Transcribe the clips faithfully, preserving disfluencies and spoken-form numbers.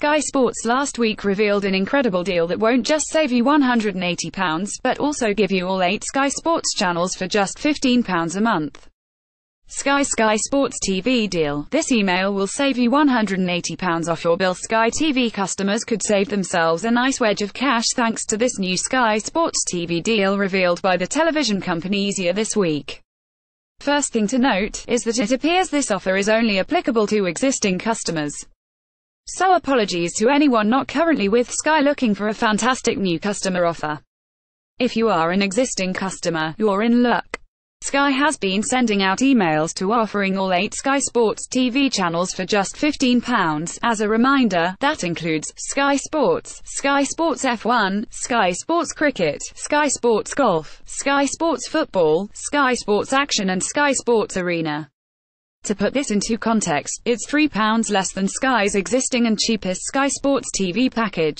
Sky Sports last week revealed an incredible deal that won't just save you one hundred eighty pounds, but also give you all eight Sky Sports channels for just fifteen pounds a month. Sky Sky Sports T V deal. This email will save you one hundred eighty pounds off your bill. Sky T V customers could save themselves a nice wedge of cash thanks to this new Sky Sports T V deal revealed by the television company earlier this week. First thing to note is that it appears this offer is only applicable to existing customers. So apologies to anyone not currently with Sky looking for a fantastic new customer offer. If you are an existing customer, you're in luck. Sky has been sending out emails to offering all eight Sky Sports T V channels for just fifteen pounds. As a reminder, that includes Sky Sports, Sky Sports F one, Sky Sports Cricket, Sky Sports Golf, Sky Sports Football, Sky Sports Action and Sky Sports Arena. To put this into context, it's three pounds less than Sky's existing and cheapest Sky Sports T V package.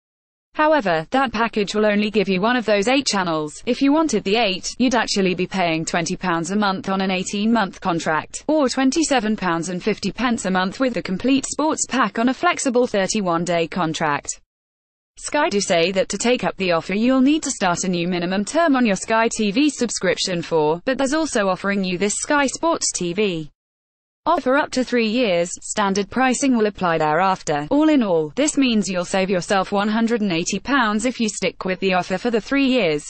However, that package will only give you one of those eight channels. If you wanted the eight, you'd actually be paying twenty pounds a month on an eighteen month contract, or twenty-seven pounds fifty a month with the complete sports pack on a flexible thirty-one day contract. Sky do say that to take up the offer you'll need to start a new minimum term on your Sky T V subscription for, but there's also offering you this Sky Sports T V offer up to three years, standard pricing will apply thereafter. All in all, this means you'll save yourself one hundred eighty pounds if you stick with the offer for the three years.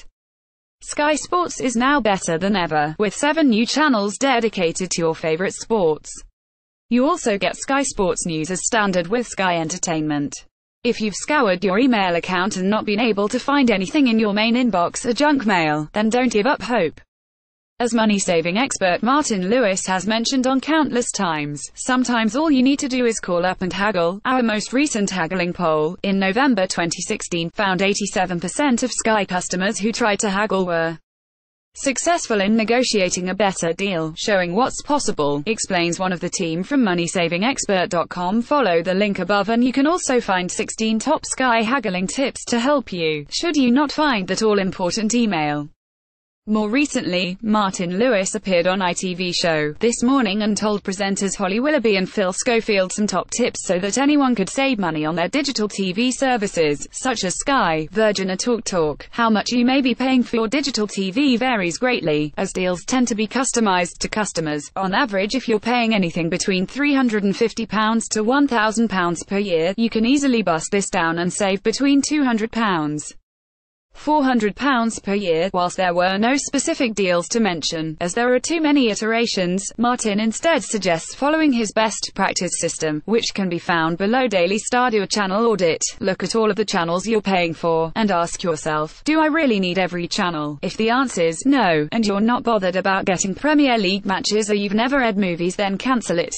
Sky Sports is now better than ever, with seven new channels dedicated to your favorite sports. You also get Sky Sports News as standard with Sky Entertainment. If you've scoured your email account and not been able to find anything in your main inbox or junk mail, then don't give up hope. As money-saving expert Martin Lewis has mentioned on countless times, sometimes all you need to do is call up and haggle. Our most recent haggling poll, in November twenty sixteen, found eighty-seven percent of Sky customers who tried to haggle were successful in negotiating a better deal, showing what's possible, explains one of the team from money saving expert dot com. Follow the link above and you can also find sixteen top Sky haggling tips to help you, should you not find that all-important email. More recently, Martin Lewis appeared on I T V show This Morning and told presenters Holly Willoughby and Phil Schofield some top tips so that anyone could save money on their digital T V services, such as Sky, Virgin or TalkTalk. How much you may be paying for your digital T V varies greatly, as deals tend to be customized to customers. On average, if you're paying anything between three hundred fifty pounds to one thousand pounds per year, you can easily bust this down and save between two hundred pounds four hundred pounds per year. Whilst there were no specific deals to mention, as there are too many iterations, Martin instead suggests following his best practice system, which can be found below. Daily start your channel audit. Look at all of the channels you're paying for, and ask yourself, do I really need every channel? If the answer's no, and you're not bothered about getting Premier League matches or you've never read movies, then cancel it.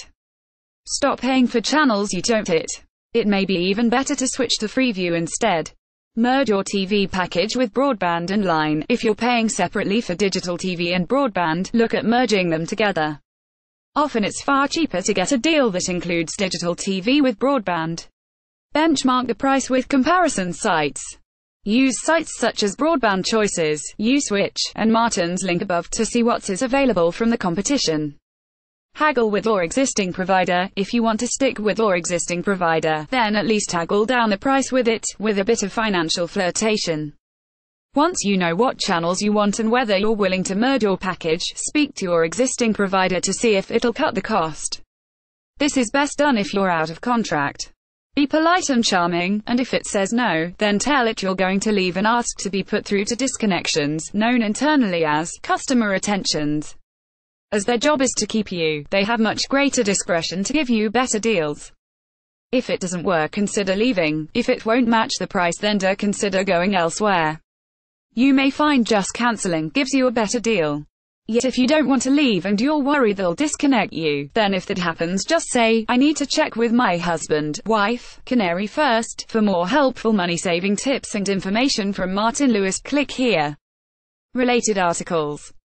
Stop paying for channels you don't it. It may be even better to switch to Freeview instead. Merge your T V package with broadband and line. If you're paying separately for digital T V and broadband, look at merging them together. Often it's far cheaper to get a deal that includes digital T V with broadband. Benchmark the price with comparison sites. Use sites such as Broadband Choices, Uswitch, and Martin's link above to see what is available from the competition. Haggle with your existing provider. If you want to stick with your existing provider, then at least haggle down the price with it, with a bit of financial flirtation. Once you know what channels you want and whether you're willing to merge your package, speak to your existing provider to see if it'll cut the cost. This is best done if you're out of contract. Be polite and charming, and if it says no, then tell it you're going to leave and ask to be put through to disconnections, known internally as customer retentions. As their job is to keep you, they have much greater discretion to give you better deals. If it doesn't work, consider leaving. If it won't match the price, then do consider going elsewhere. You may find just cancelling gives you a better deal. Yet if you don't want to leave and you're worried they'll disconnect you, then if that happens, just say, I need to check with my husband, wife, canary first. For more helpful money-saving tips and information from Martin Lewis, click here. Related articles.